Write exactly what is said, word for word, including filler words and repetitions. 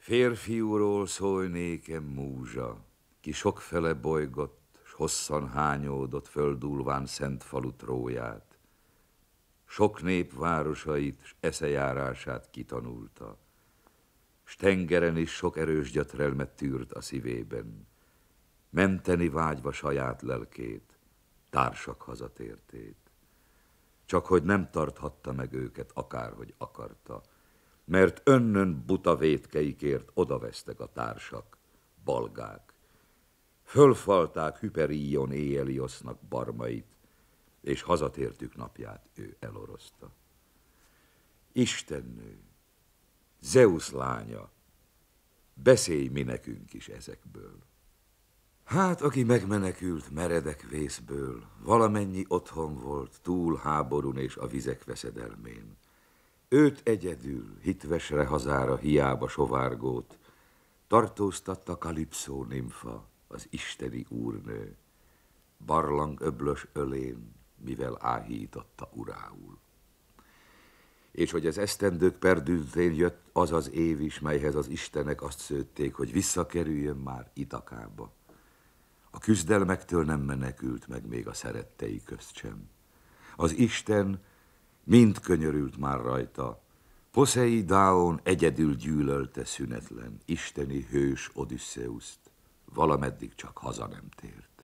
Férfiúról szólj nékem múzsa, ki sokfele bolygott, s hosszan hányódott földulván szent falu Tróját. Sok nép városait, s eszejárását kitanulta, s tengeren is sok erős gyötrelmet tűrt a szívében, menteni vágyva saját lelkét, társak hazatértét. Csak hogy nem tarthatta meg őket, akárhogy akarta, mert önnön buta vétkeikért odavesztek a társak, balgák. Fölfalták Hyperíon Éjeliosznak barmait, és hazatértük napját ő elorozta. Istennő, Zeusz lánya, beszélj mi nekünk is ezekből. Hát, aki megmenekült meredek vészből, valamennyi otthon volt túl háborún és a vizek veszedelmén. Őt egyedül, hitvesre hazára hiába sovárgót, tartóztatta Kalipszó nimfa, az isteni úrnő, barlang öblös ölén, mivel áhította urául. És hogy az esztendők perdültén jött az az év is, melyhez az istenek azt szőtték, hogy visszakerüljön már Itakába. A küzdelmektől nem menekült meg még a szerettei közt sem. Az Isten mind könyörült már rajta, Poszeidáon egyedül gyűlölte szünetlen, isteni hős Odüsszeuszt, valameddig csak haza nem tért.